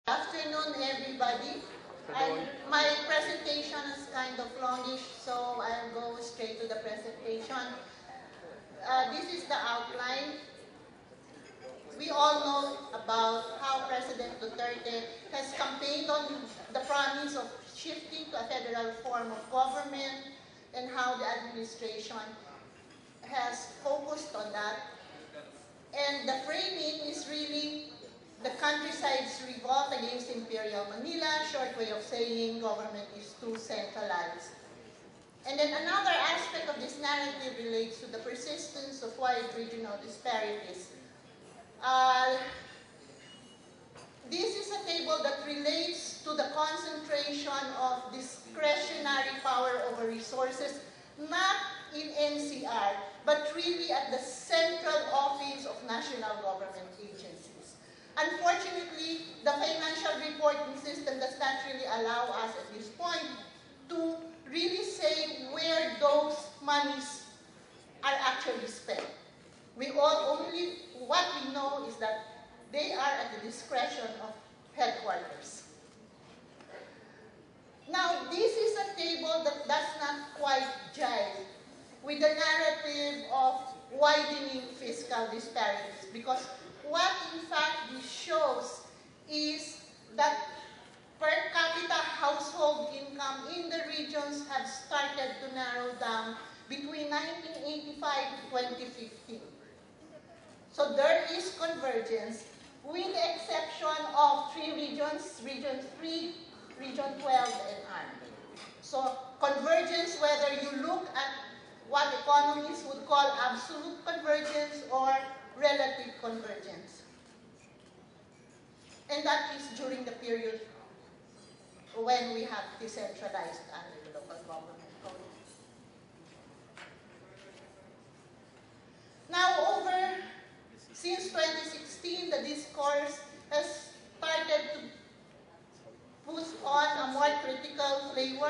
Afternoon, everybody. My presentation is kind of longish, so I'll go straight to the presentation. This is the outline. We all know about how President Duterte has campaigned on the promise of shifting to a federal form of government and how the administration has focused on that. And the framing is really the countryside's revolt against Imperial Manila, short way of saying government is too centralized. And then another aspect of this narrative relates to the persistence of wide regional disparities. This is a table that relates to the concentration of discretionary power over resources, not in NCR, but really at the central office of national government agencies. Unfortunately, the financial reporting system does not really allow us at this point to really say where those monies are actually spent. What we know is that they are at the discretion of headquarters. Now, this is a table that does not quite jive with the narrative of widening fiscal disparities, because what in fact this shows is that per capita household income in the regions have started to narrow down between 1985 to 2015. So there is convergence, with the exception of three regions, Region 3, Region 12, and ARM. So convergence, whether you look at what economists would call absolute convergence or relative convergence. And that is during the period when we have decentralized under the local government code. Now, since 2016, the discourse has started to put on a more critical flavor.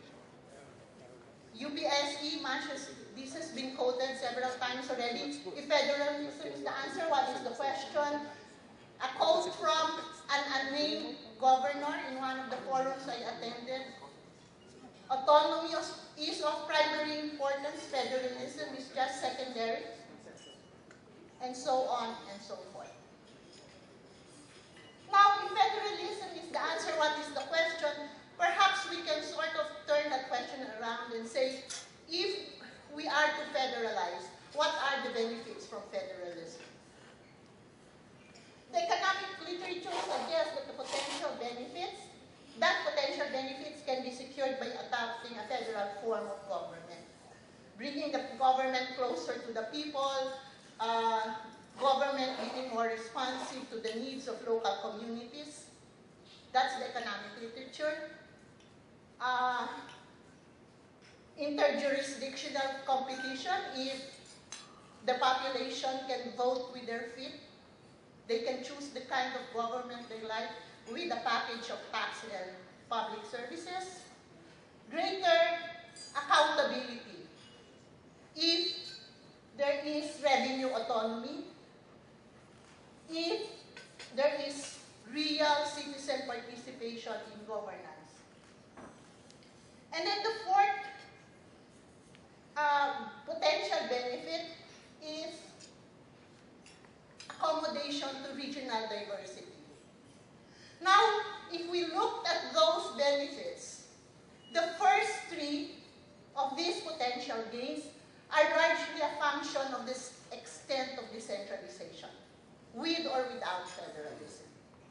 UPSE matches, this has been quoted several times already. If federalism is the answer, what is the question? A quote from an unnamed governor in one of the forums I attended. Autonomy is of primary importance, federalism is just secondary, and so on and so forth. Now, if federalism is the answer, what is the question? Perhaps we can sort of turn that question around and say, if we are to federalize, what are the benefits from federalism? The economic literature suggests that potential benefits can be secured by adopting a federal form of government, bringing the government closer to the people, government being more responsive to the needs of local communities. That's the economic literature. Interjurisdictional competition, if the population can vote with their feet, they can choose the kind of government they like with a package of tax and public services. Greater accountability, if there is revenue autonomy, if there is real citizen participation in governance. And then the fourth potential benefit is accommodation to regional diversity. Now, if we looked at those benefits, the first three of these potential gains are largely a function of this extent of decentralization, with or without federalism.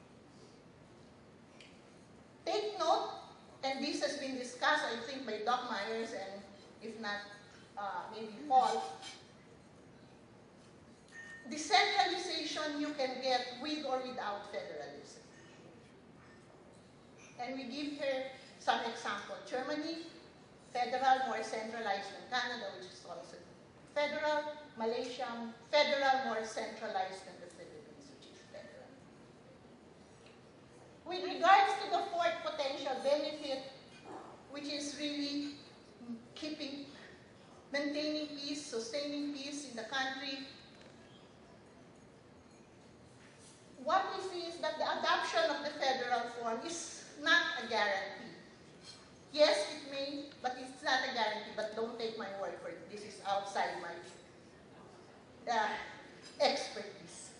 Take note, and this has been discussed, I think, by Doc Myers and, if not, maybe Paul. Decentralization you can get with or without federalism. And we give here some example. Germany, federal, more centralized than Canada, which is also federal. Malaysia, federal, more centralized than the Philippines, which is federal. With regards to the fourth potential benefit, which is really maintaining peace, sustaining peace in the country, what we see is that the adoption of the federal is not a guarantee. Yes, it may, but it's not a guarantee. But don't take my word for it. This is outside my expertise.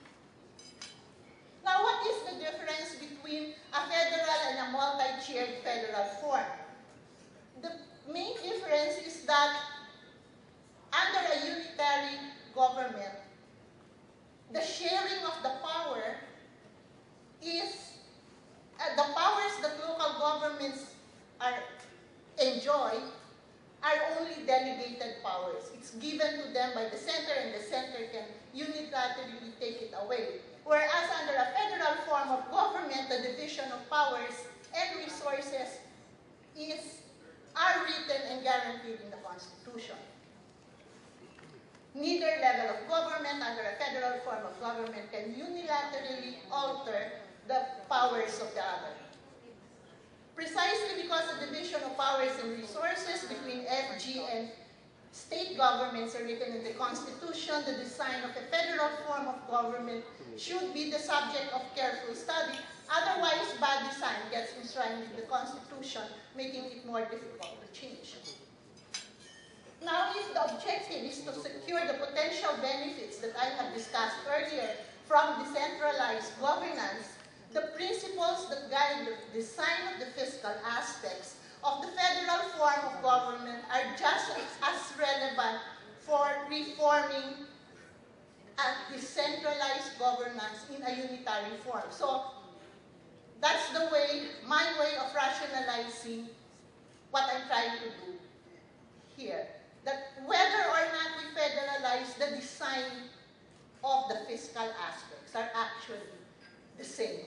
Now, what is the difference between a federal and a multi-tiered federal form? The main difference is that under a unitary government, the sharing of the power is the powers that local governments enjoy are only delegated powers. It's given to them by the center, and the center can unilaterally take it away. Whereas under a federal form of government, the division of powers and resources are written and guaranteed in the Constitution. Neither level of government under a federal form of government can unilaterally alter the powers of the other. Precisely because the division of powers and resources between FG and state governments are written in the Constitution, the design of a federal form of government should be the subject of careful study. Otherwise, bad design gets enshrined in the Constitution, making it more difficult to change. Now, if the objective is to secure the potential benefits that I have discussed earlier from decentralized governance, the principles that guide the design of the fiscal aspects of the federal form of government are just as relevant for reforming a decentralized governance in a unitary form. So that's my way of rationalizing what I'm trying to do here. That whether or not we federalize, the design of the fiscal aspects are actually the same.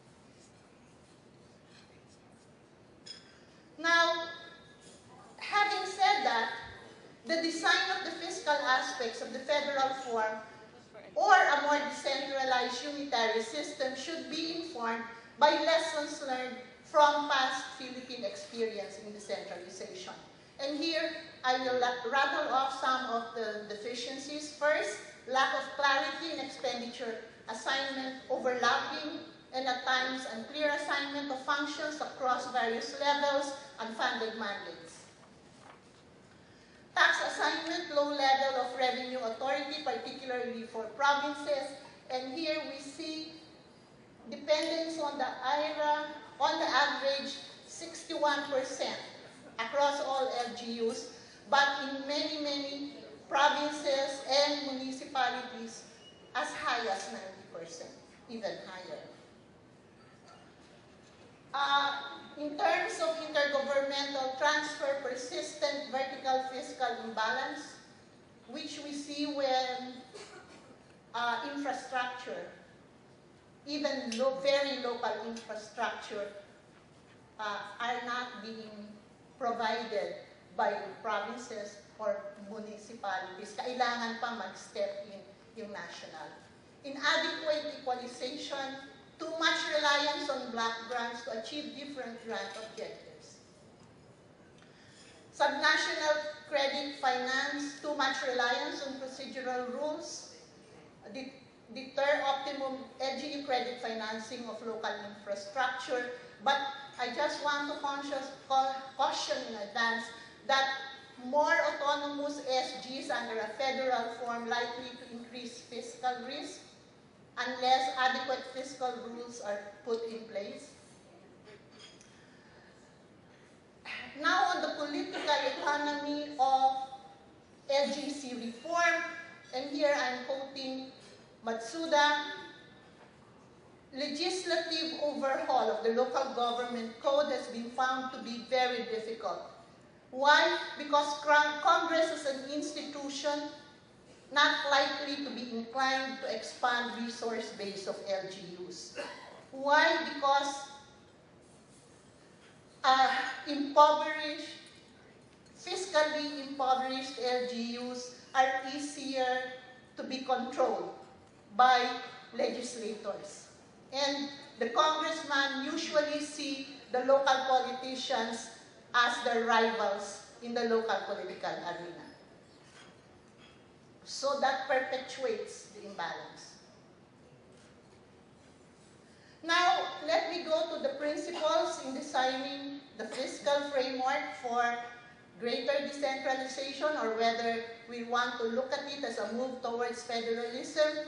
Now, having said that, the design of the fiscal aspects of the federal form or a more decentralized unitary system should be informed by lessons learned from past Philippine experience in decentralization. And here, I will rattle off some of the deficiencies. First, lack of clarity in expenditure assignment, overlapping, and at times unclear assignment of functions across various levels, unfunded mandates. Tax assignment, low level of revenue authority, particularly for provinces. And here we see dependence on the IRA, on the average 61% across all LGUs, but in many, many provinces and municipalities as high as 90%, even higher. In terms of intergovernmental transfer, persistent vertical fiscal imbalance, which we see when infrastructure, even very local infrastructure, are not being provided by provinces or municipalities. Kailangan pa mag-step in yung national. Inadequate equalization, too much reliance on block grants to achieve different grant objectives. Subnational credit finance, too much reliance on procedural rules, deter optimum LGU credit financing of local infrastructure. But I just want to caution in advance that more autonomous SGs under a federal form likely to increase fiscal risk unless adequate fiscal rules are put in place. Now on the political economy of LGC reform, and here I'm quoting Matsuda, legislative overhaul of the local government code has been found to be very difficult. Why? Because Congress is an institution not likely to be inclined to expand resource base of LGUs. Why? Because fiscally impoverished LGUs are easier to be controlled by legislators. And the congressman usually see the local politicians as their rivals in the local political arena. So that perpetuates the imbalance. Now, let me go to the principles in designing the fiscal framework for greater decentralization, or whether we want to look at it as a move towards federalism.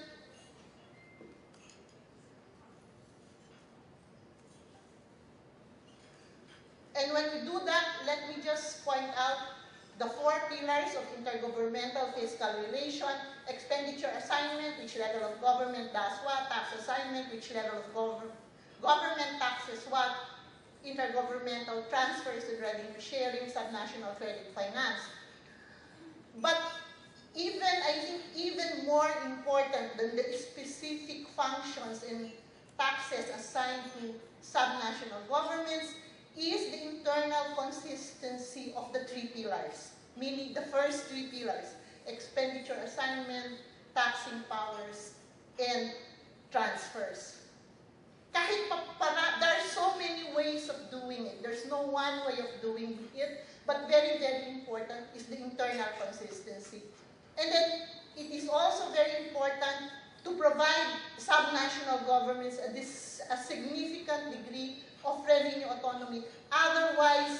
And when we do that, let me just point out the 4 pillars of intergovernmental fiscal relation: expenditure assignment, which level of government does what; tax assignment, which level of government taxes what; intergovernmental transfers and revenue sharing, subnational credit finance. But I think even more important than the specific functions and taxes assigned to subnational governments is the internal consistency of the 3 pillars, meaning the first 3 pillars: expenditure assignment, taxing powers, and transfers. Kahit there are so many ways of doing it. There's no one way of doing it, but very, very important is the internal consistency. And then it is also very important to provide subnational governments a significant degree of revenue autonomy. Otherwise,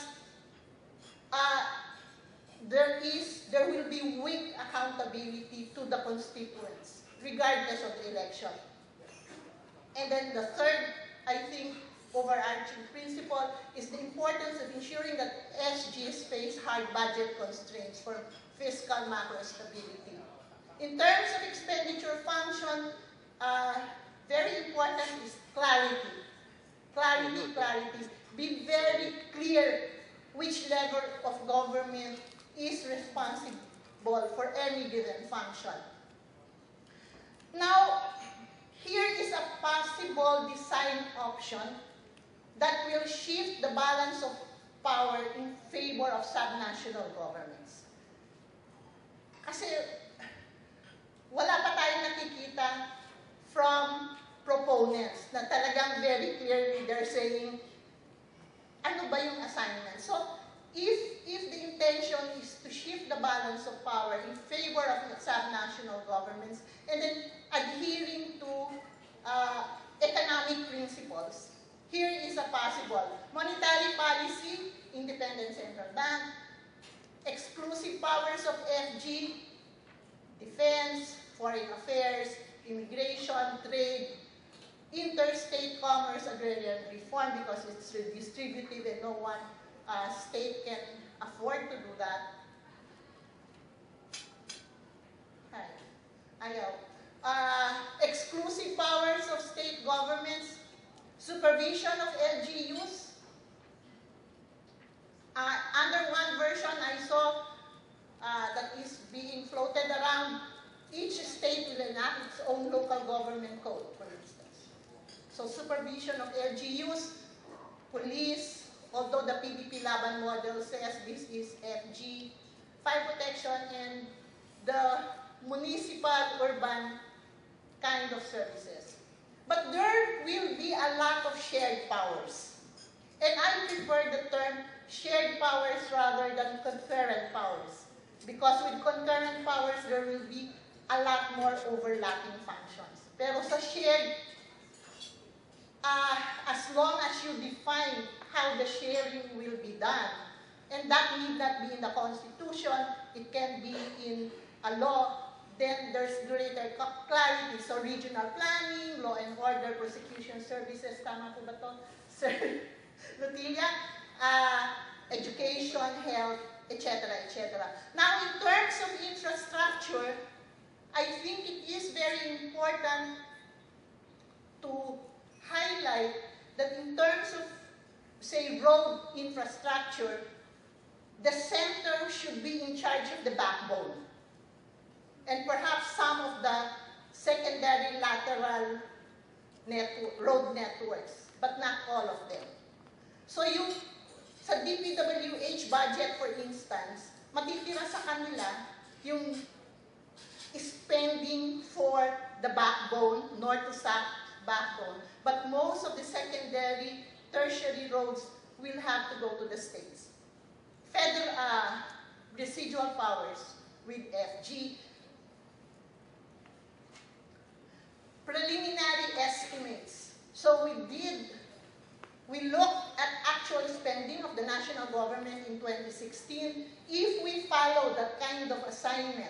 there will be weak accountability to the constituents, regardless of the election. And then the third, I think, overarching principle is the importance of ensuring that SGs face hard budget constraints for fiscal macro stability. In terms of expenditure function, very important is clarity. Clarity. Be very clear which level of government is responsible for any given function. Now, here is a possible design option that will shift the balance of power in favor of subnational governments. Kasi wala pa tayong nakikita from proponents na talagang very clearly they're saying, ano ba yung assignment? So, if the intention is to shift the balance of power in favor of subnational governments and then adhering to economic principles, here is a possible: monetary policy, independent central bank; exclusive powers of FG, defense, foreign affairs, immigration, trade; interstate commerce, agrarian reform, because it's redistributive and no one state can afford to do that. Exclusive powers of state governments, supervision of LGUs. Under one version I saw that is being floated around, each state will enact its own local government code, for instance. So supervision of LGUs, police, although the PDP Laban model says this is FG, fire protection, and the municipal urban kind of services. But there will be a lot of shared powers. And I prefer the term shared powers rather than concurrent powers. Because with concurrent powers, there will be a lot more overlapping functions. Pero sa shared, as long as you define how the sharing will be done, and that need not be in the Constitution, it can be in a law, then there's greater clarity. So regional planning, law and order, prosecution services, tama po ba ito, Sir Lutilia? Education, health, etc., etc. Now, in terms of infrastructure, I think it is very important to highlight that in terms of, say, road infrastructure, the center should be in charge of the backbone. And perhaps some of the secondary lateral road networks, but not all of them. So yung sa DPWH budget, for instance, matitira sa kanila yung spending for the backbone, north to south backbone, but most of the secondary, tertiary roads will have to go to the states. Federal residual powers with FG. Preliminary estimates. So we we look at actual spending of the national government in 2016. If we follow that kind of assignment,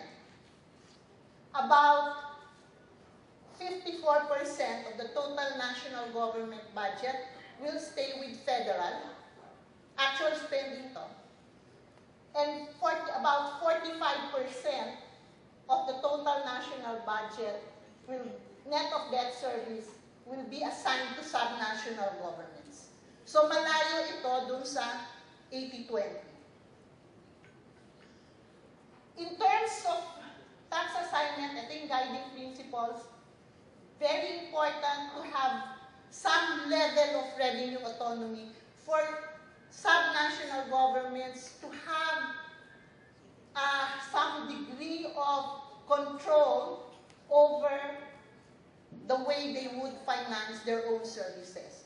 about 54% of the total national government budget will stay with federal, actual spending to. And about 45% of the total national budget, net of debt service, will be assigned to subnational governments. So malayo ito dun sa 80-20. In terms of tax assignment, I think guiding principles, very important to have some level of revenue autonomy for subnational governments to have some degree of control over the way they would finance their own services.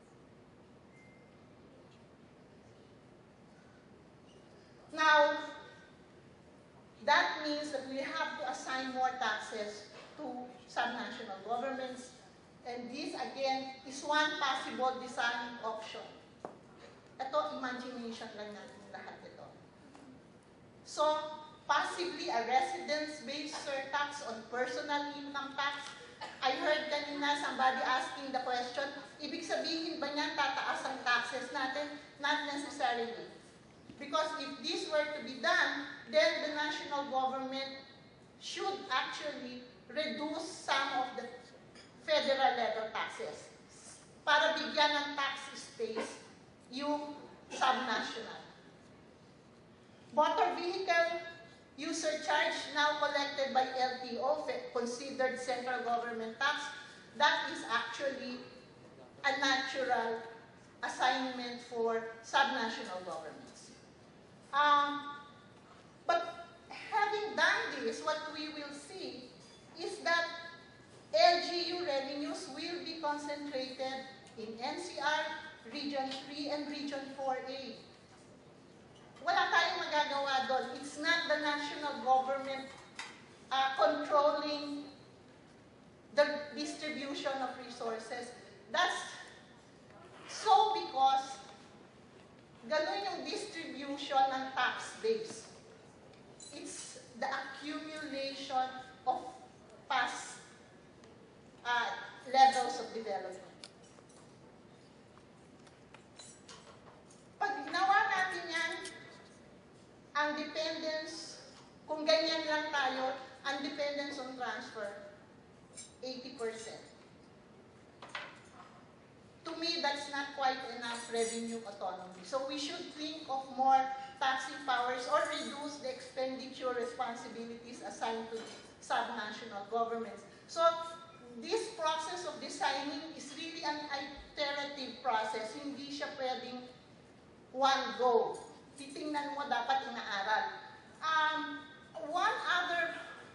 Now, that means that we have to assign more taxes to subnational governments, and this again is one possible design option. Ito, imagination lang natin lahat ito. So, possibly a residence-based surtax on personal income tax. I heard kanina somebody asking the question, ibig sabihin ba niyan tataas ang taxes natin? Not necessarily. Because if this were to be done, then the national government should actually reduce some of the federal level taxes para bigyan ng tax space yung subnational. Motor vehicle user charge now collected by LTO, considered central government tax, that is actually a natural assignment for subnational governments. But having done this, what we will see is that LGU revenues will be concentrated in NCR, Region 3, and Region 4A. Wala tayong magagawa doon. It's not the national government controlling the distribution of resources. That's so because ganun yung distribution ng tax base. It's the accumulation of past levels of development. Pag ginawa natin yan, ang dependence, kung ganyan lang tayo, ang dependence on transfer, 80%. To me, that's not quite enough revenue autonomy. So we should think of more taxing powers or reduce the expenditure responsibilities assigned to subnational governments. So this process of designing is really an iterative process. Hindi siya pwedeng one go. Titingnan mo, dapat inaaral. One other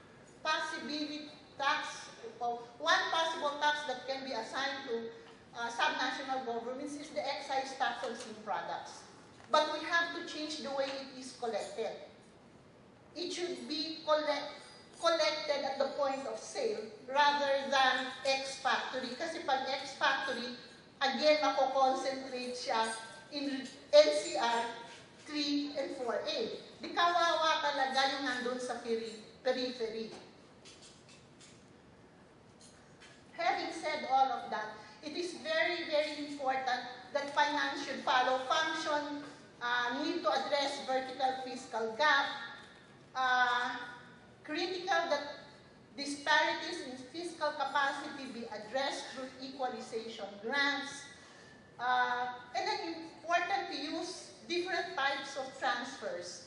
one possible tax that can be assigned to subnational governments is the excise tax on sin products. But we have to change the way it is collected. It should be collected at the point of sale rather than ex-factory. Kasi pag ex-factory, again, mako-concentrate siya in NCR 3 and 4A. Di kawawa talaga yung nandun sa periphery. Having said all of that, it is very, very important that finance should follow function, need to address vertical fiscal gap, critical that disparities in fiscal capacity be addressed through equalization grants, and then important to use different types of transfers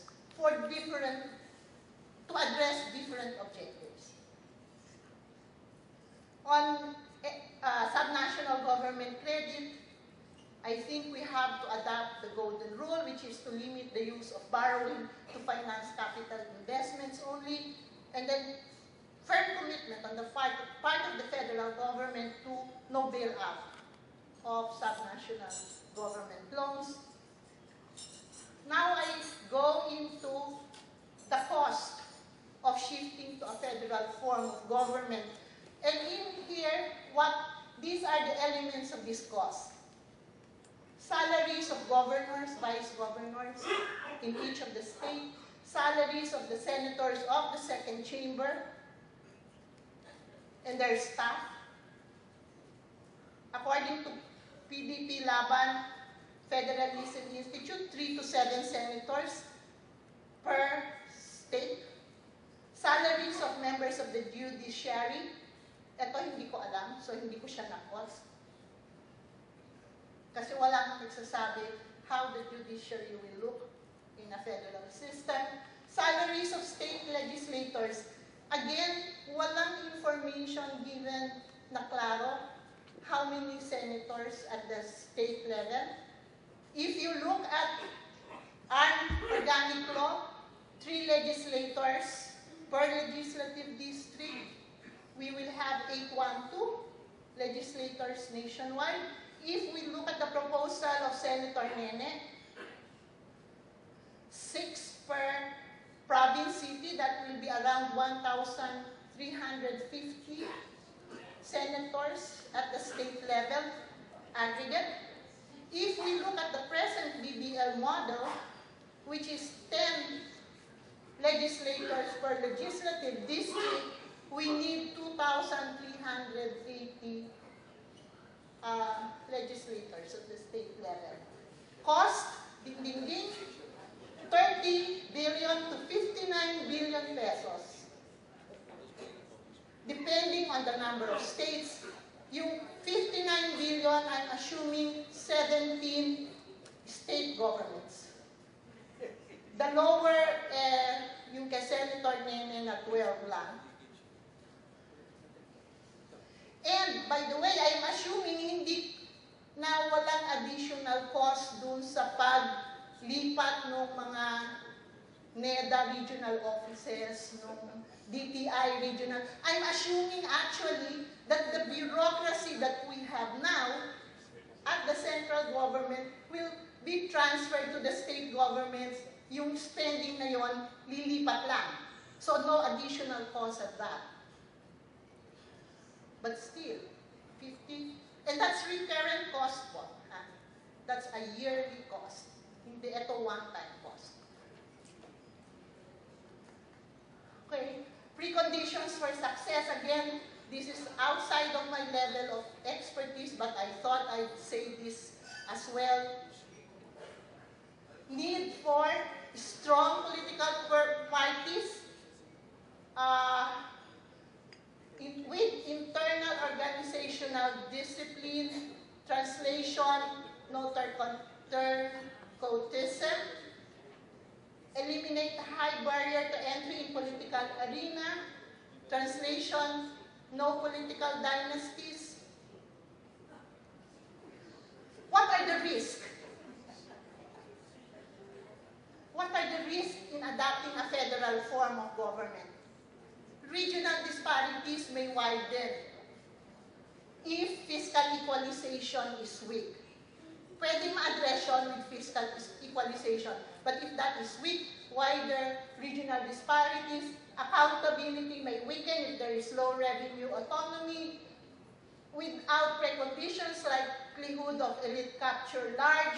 to address different objectives. On subnational government credit, I think we have to adopt the golden rule, which is to limit the use of borrowing to finance capital investments only, and then firm commitment on the part of the federal government to no bailout of subnational government loans. Now I go into the cost of shifting to a federal form of government. And in here, these are the elements of this cost. governors, vice governors in each of the states, salaries of the senators of the second chamber and their staff. According to PDP Laban Federalism Institute, 3 to 7 senators per state. Salaries of members of the judiciary. Ito hindi ko alam, so hindi ko siya na-cost. Kasi wala nang nagsasabi how the judiciary will look in a federal system. Salaries of state legislators. Again, walang information given na klaro how many senators at the state level. If you look at our organic law, 3 legislators per legislative district, we will have 812 legislators nationwide. If we look at the proposal of Senator Nene, 6 per province city, that will be around 1,350 senators at the state level aggregate. If we look at the present BBL model, which is 10 legislators per legislative district, we need 2,380 legislators at the state level. Cost, ding ding ding, 30 billion to 59 billion pesos. Depending on the number of states, yung 59 billion, I'm assuming 17 state governments. The lower, yung kay Senator Nene na 12 lang. And by the way, I'm assuming hindi na walang additional cost dun sa paglipat ng mga NEDA regional offices, ng DTI regional. I'm assuming actually that the bureaucracy that we have now at the central government will be transferred to the state governments. Yung spending na yon lilipat lang. So no additional cost at that. But still, 50, and that's recurrent cost po. That's a yearly cost. Hindi ito one-time cost. Okay, preconditions for success. Again, this is outside of my level of expertise, but I thought I'd say this as well. Need for strong political parties, with internal organizational discipline, translation, no turncoatism, eliminate the high barrier to entry in political arena, translation, no political dynasties. What are the risks? What are the risks in adopting a federal form of government? Regional disparities may widen if fiscal equalization is weak. Pwede ma-address yun with fiscal equalization. But if that is weak, wider regional disparities, accountability may weaken if there is low revenue autonomy, without preconditions like likelihood of elite capture large.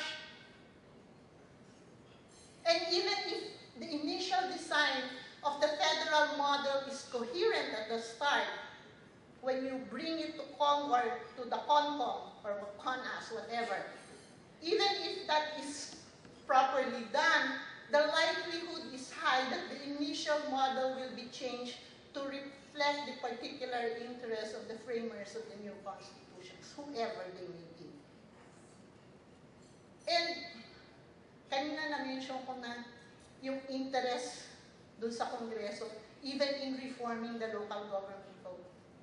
And even if the initial design of the federal model is coherent at the start, when you bring it to Cong or to the CONCOM or CONAS, whatever, even if that is properly done, the likelihood is high that the initial model will be changed to reflect the particular interests of the framers of the new constitutions, whoever they may be. And kanina na-mention ko na yung interest dun sa Kongreso, even in reforming the local government code.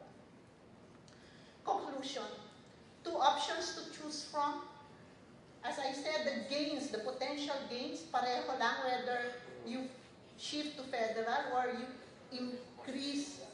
Conclusion. 2 options to choose from. As I said, the gains, the potential gains, pareho lang whether you shift to federal or you increase,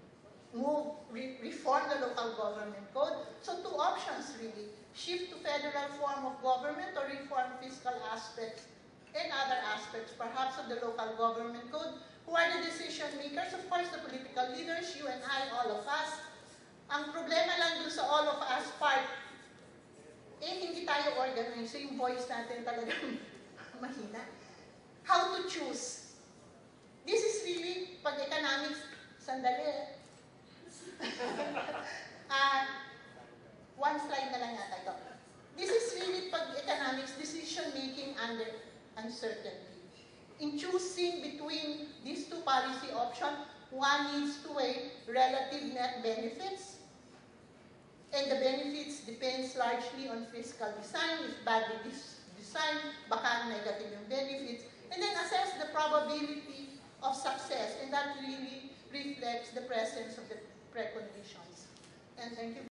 reform the local government code. So 2 options really. Shift to federal form of government or reform fiscal aspects and other aspects, perhaps of the local government code. Who are the decision makers? Of course, the political leaders, you and I, all of us. Ang problema lang dun sa all of us part, hindi tayo organized, so yung voice natin talagang mahina. How to choose. This is really, pag economics, sandali. One slide na lang yata ito. This is really pag economics, decision-making under uncertainty. In choosing between these two policy options, one needs to weigh relative net benefits, and the benefits depends largely on fiscal design. If badly designed, baka negative yung benefits. And then assess the probability of success, and that really reflects the presence of the preconditions. And thank you.